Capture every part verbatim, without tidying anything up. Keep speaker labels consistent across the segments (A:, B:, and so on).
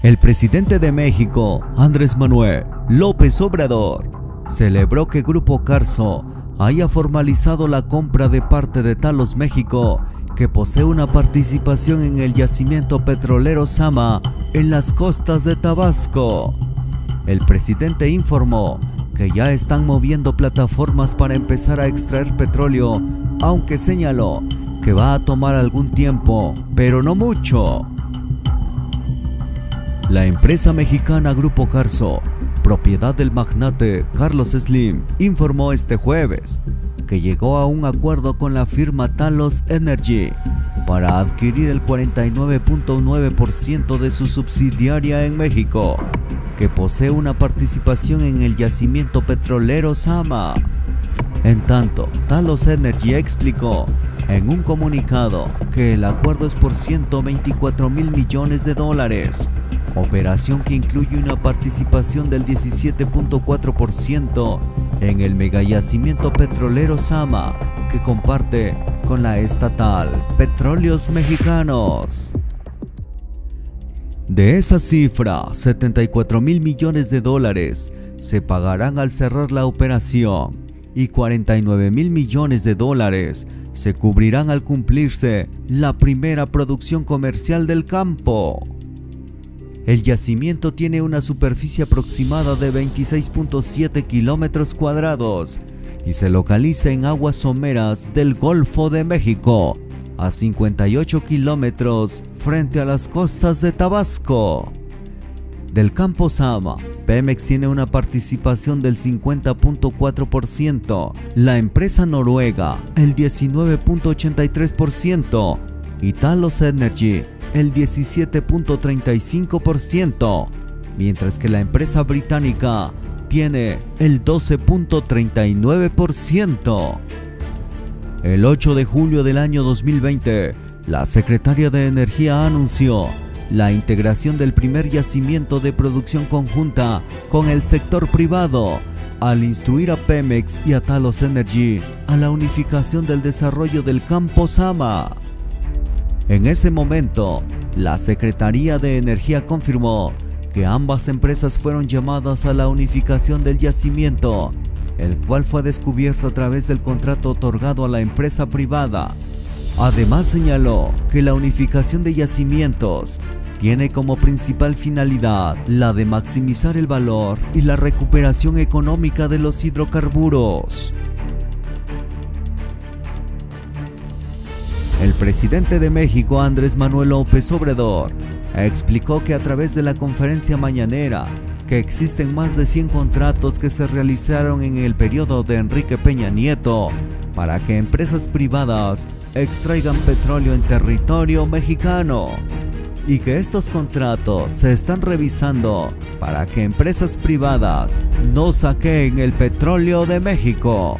A: El presidente de México, Andrés Manuel López Obrador, celebró que Grupo Carso haya formalizado la compra de parte de Talos México, que posee una participación en el yacimiento petrolero Zama en las costas de Tabasco. El presidente informó que ya están moviendo plataformas para empezar a extraer petróleo, aunque señaló que va a tomar algún tiempo, pero no mucho. La empresa mexicana Grupo Carso, propiedad del magnate Carlos Slim, informó este jueves que llegó a un acuerdo con la firma Talos Energy para adquirir el cuarenta y nueve punto nueve por ciento de su subsidiaria en México, que posee una participación en el yacimiento petrolero Zama. En tanto, Talos Energy explicó en un comunicado que el acuerdo es por ciento veinticuatro mil millones de dólares, operación que incluye una participación del diecisiete punto cuatro por ciento en el megayacimiento petrolero Zama, que comparte con la estatal Petróleos Mexicanos. De esa cifra, setenta y cuatro mil millones de dólares se pagarán al cerrar la operación y cuarenta y nueve mil millones de dólares se cubrirán al cumplirse la primera producción comercial del campo. El yacimiento tiene una superficie aproximada de veintiséis punto siete kilómetros cuadrados y se localiza en aguas someras del Golfo de México, a cincuenta y ocho kilómetros frente a las costas de Tabasco. Del campo Zama, Pemex tiene una participación del cincuenta punto cuatro por ciento, la empresa noruega el diecinueve punto ochenta y tres por ciento y Talos Energy el diecisiete punto treinta y cinco por ciento, mientras que la empresa británica tiene el doce punto treinta y nueve por ciento. El ocho de julio del año dos mil veinte, la secretaria de Energía anunció la integración del primer yacimiento de producción conjunta con el sector privado, al instruir a Pemex y a Talos Energy a la unificación del desarrollo del campo Zama. En ese momento, la Secretaría de Energía confirmó que ambas empresas fueron llamadas a la unificación del yacimiento, el cual fue descubierto a través del contrato otorgado a la empresa privada. Además señaló que la unificación de yacimientos tiene como principal finalidad la de maximizar el valor y la recuperación económica de los hidrocarburos. El presidente de México, Andrés Manuel López Obrador, explicó que a través de la conferencia mañanera que existen más de cien contratos que se realizaron en el periodo de Enrique Peña Nieto para que empresas privadas extraigan petróleo en territorio mexicano, y que estos contratos se están revisando para que empresas privadas no saqueen el petróleo de México.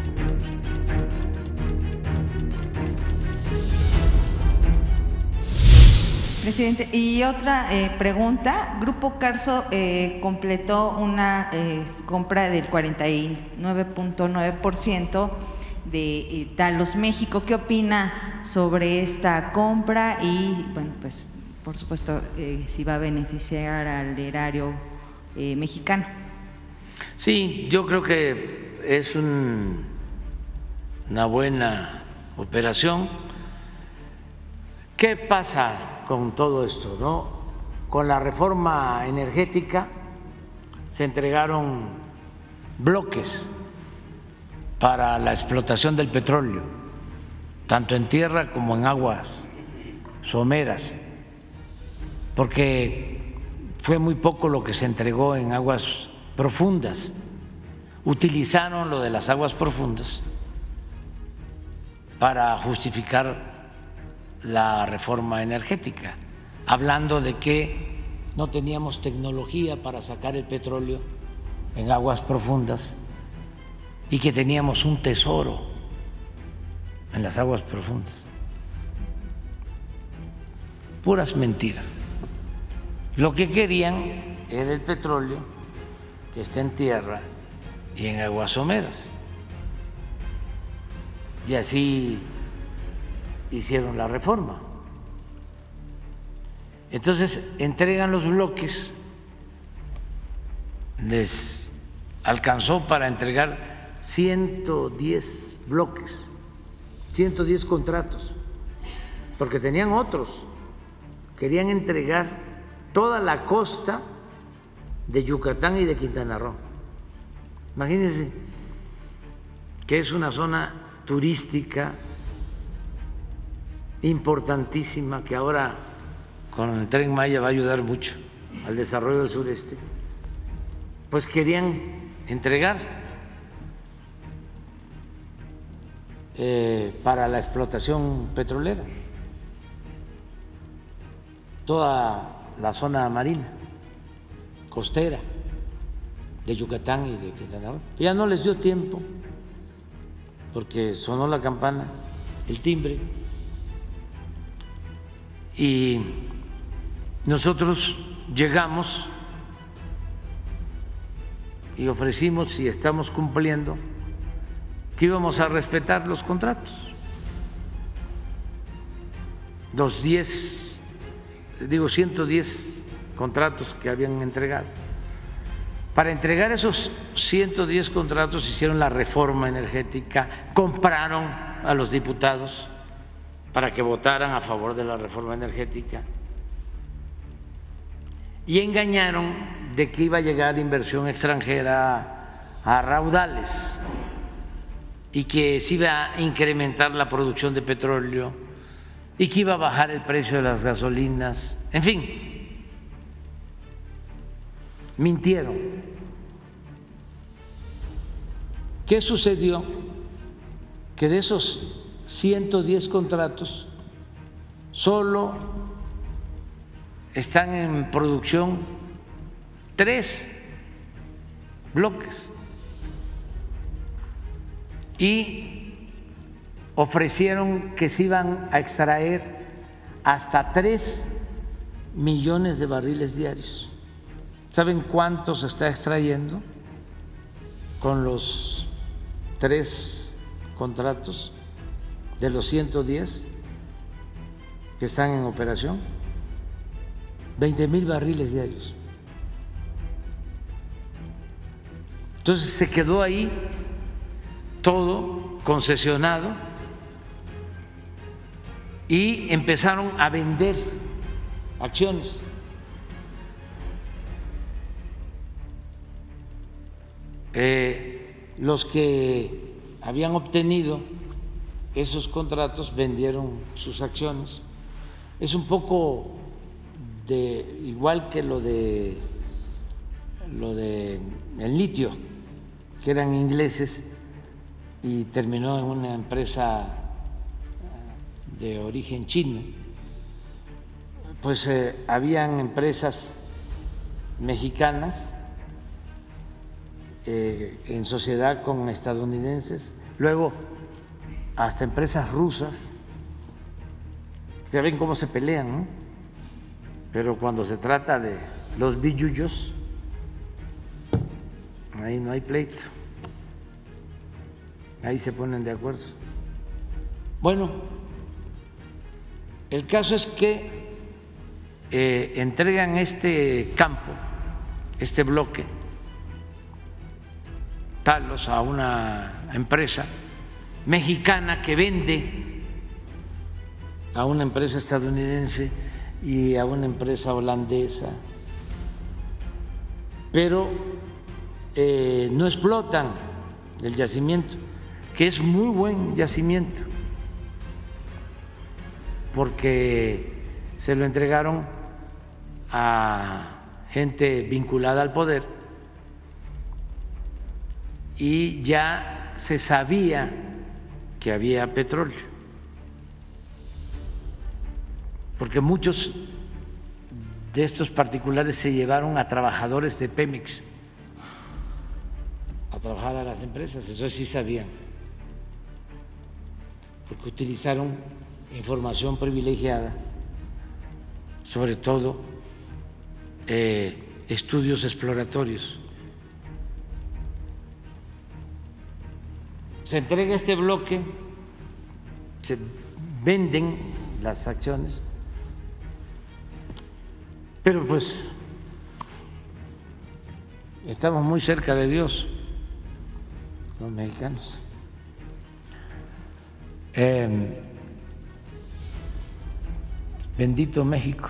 B: Presidente, y otra eh, pregunta. Grupo Carso eh, completó una eh, compra del cuarenta y nueve punto nueve por ciento de eh, Talos México. ¿Qué opina sobre esta compra? Y bueno, pues por supuesto, eh, si va a beneficiar al erario eh, mexicano.
C: Sí, yo creo que es un, una buena operación. ¿Qué pasa con todo esto, no? Con la reforma energética se entregaron bloques para la explotación del petróleo, tanto en tierra como en aguas someras, porque fue muy poco lo que se entregó en aguas profundas. Utilizaron lo de las aguas profundas para justificar la reforma energética, hablando de que no teníamos tecnología para sacar el petróleo en aguas profundas y que teníamos un tesoro en las aguas profundas. Puras mentiras. Lo que querían era el petróleo que está en tierra y en aguas someras. Y así hicieron la reforma. Entonces entregan los bloques, les alcanzó para entregar ciento diez bloques, ciento diez contratos, porque tenían otros, querían entregar toda la costa de Yucatán y de Quintana Roo. Imagínense que es una zona turística importantísima que ahora con el Tren Maya va a ayudar mucho al desarrollo del sureste. Pues querían entregar eh, para la explotación petrolera toda la zona marina, costera de Yucatán y de Quintana Roo. Ya no les dio tiempo porque sonó la campana, el timbre, y nosotros llegamos y ofrecimos, y estamos cumpliendo, que íbamos a respetar los contratos, los diez, digo ciento diez contratos que habían entregado. Para entregar esos ciento diez contratos hicieron la reforma energética, compraron a los diputados para que votaran a favor de la reforma energética y engañaron de que iba a llegar inversión extranjera a raudales y que se iba a incrementar la producción de petróleo y que iba a bajar el precio de las gasolinas, en fin. Mintieron. ¿Qué sucedió? Que de esos ciento diez contratos solo están en producción tres bloques y ofrecieron que se iban a extraer hasta tres millones de barriles diarios. ¿Saben cuánto se está extrayendo con los tres contratos de los ciento diez que están en operación? veinte mil barriles diarios. Entonces se quedó ahí todo concesionado y empezaron a vender acciones. Eh, los que habían obtenido esos contratos vendieron sus acciones. Es un poco de igual que lo de lo de el litio, que eran ingleses y terminó en una empresa de origen chino. Pues eh, habían empresas mexicanas Eh, en sociedad con estadounidenses, luego hasta empresas rusas. Ya ven cómo se pelean, ¿no? Pero cuando se trata de los billullos, ahí no hay pleito, ahí se ponen de acuerdo. Bueno, el caso es que eh, entregan este campo, este bloque Talos, a una empresa mexicana que vende a una empresa estadounidense y a una empresa holandesa, pero eh, no explotan el yacimiento, que es muy buen yacimiento, porque se lo entregaron a gente vinculada al poder y ya se sabía que había petróleo, porque muchos de estos particulares se llevaron a trabajadores de Pemex a trabajar a las empresas, eso sí sabían, porque utilizaron información privilegiada, sobre todo eh, estudios exploratorios. Se entrega este bloque, se venden las acciones Pero pues estamos muy cerca de Dios, los mexicanos. Eh, bendito México.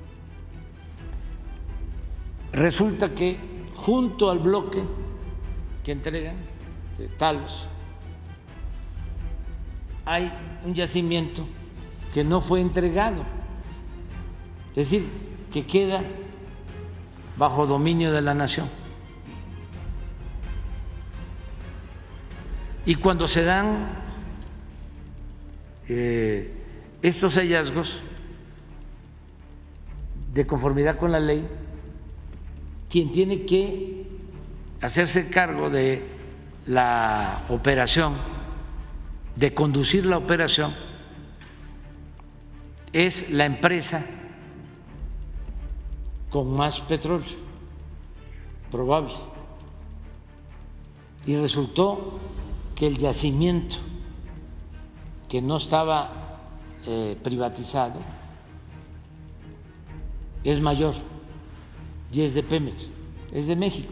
C: Resulta que junto al bloque que entregan de Talos hay un yacimiento que no fue entregado, es decir, que queda bajo dominio de la nación. Y cuando se dan eh, estos hallazgos de conformidad con la ley, quien tiene que hacerse cargo de la operación, de conducir la operación, es la empresa con más petróleo probable. Y resultó que el yacimiento que no estaba eh, privatizado es mayor y es de Pemex, es de México.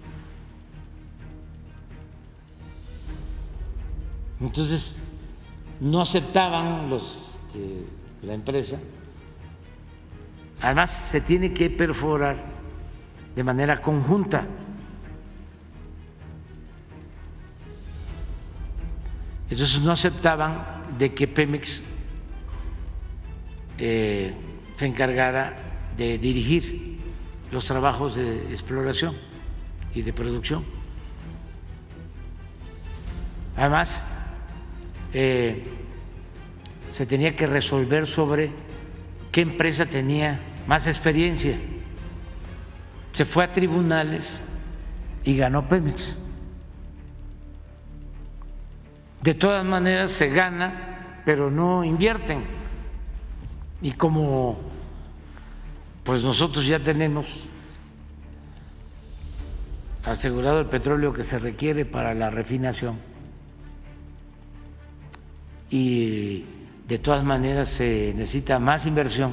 C: Entonces no aceptaban los de la empresa. Además se tiene que perforar de manera conjunta. Entonces no aceptaban de que Pemex eh, se encargara de dirigir los trabajos de exploración y de producción. Además, eh, se tenía que resolver sobre qué empresa tenía más experiencia. Se fue a tribunales y ganó Pemex. De todas maneras se gana, pero no invierten. Y como pues nosotros ya tenemos asegurado el petróleo que se requiere para la refinación y de todas maneras se necesita más inversión,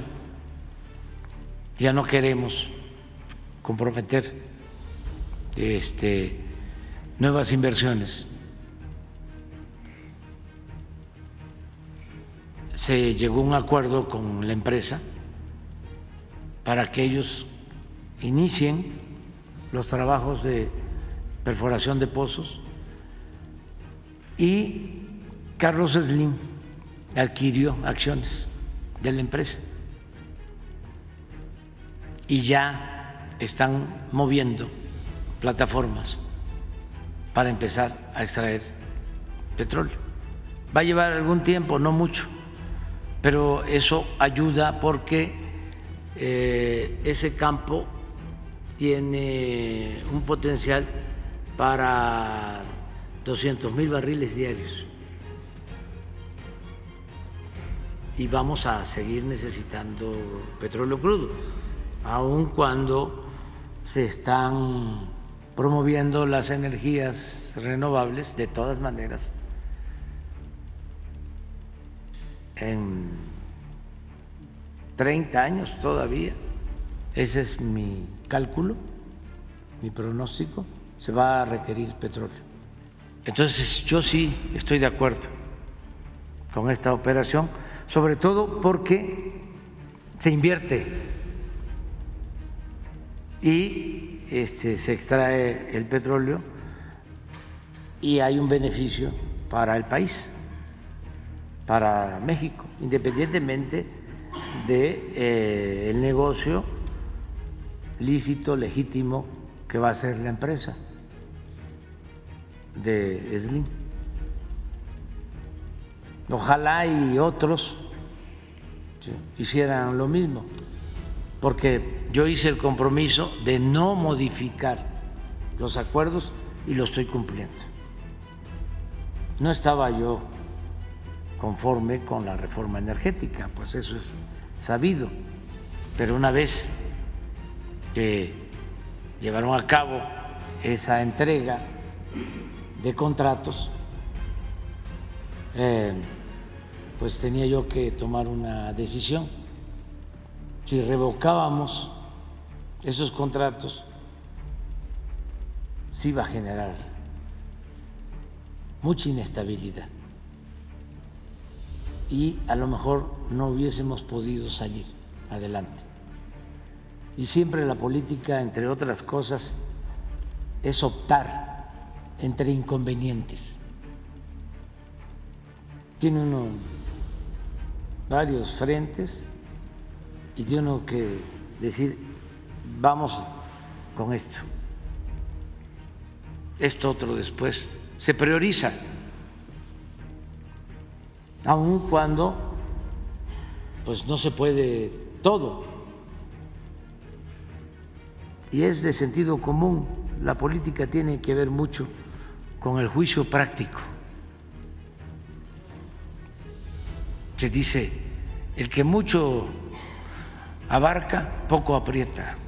C: ya no queremos comprometer este, nuevas inversiones. Se llegó a un acuerdo con la empresa para que ellos inicien los trabajos de perforación de pozos y Carlos Slim adquirió acciones de la empresa y ya están moviendo plataformas para empezar a extraer petróleo. Va a llevar algún tiempo, no mucho, pero eso ayuda porque eh, ese campo tiene un potencial para doscientos mil barriles diarios y vamos a seguir necesitando petróleo crudo, aun cuando se están promoviendo las energías renovables. De todas maneras, en treinta años todavía, ese es mi cálculo, mi pronóstico, se va a requerir petróleo. Entonces yo sí estoy de acuerdo con esta operación, sobre todo porque se invierte y este, se extrae el petróleo y hay un beneficio para el país, para México, independientemente de eh, el negocio lícito, legítimo que va a hacer la empresa de Slim. Ojalá y otros ¿sí? hicieran lo mismo, porque yo hice el compromiso de no modificar los acuerdos y lo estoy cumpliendo. No estaba yo conforme con la reforma energética, pues eso es sabido, pero una vez que llevaron a cabo esa entrega de contratos, eh, pues tenía yo que tomar una decisión. Si revocábamos esos contratos sí va a generar mucha inestabilidad y a lo mejor no hubiésemos podido salir adelante. Y siempre la política, entre otras cosas, es optar entre inconvenientes. Tiene uno varios frentes y tiene uno que decir, vamos con esto, esto otro después. Se prioriza, aun cuando pues no se puede todo. Y es de sentido común, la política tiene que ver mucho con el juicio práctico. Se dice, el que mucho abarca, poco aprieta.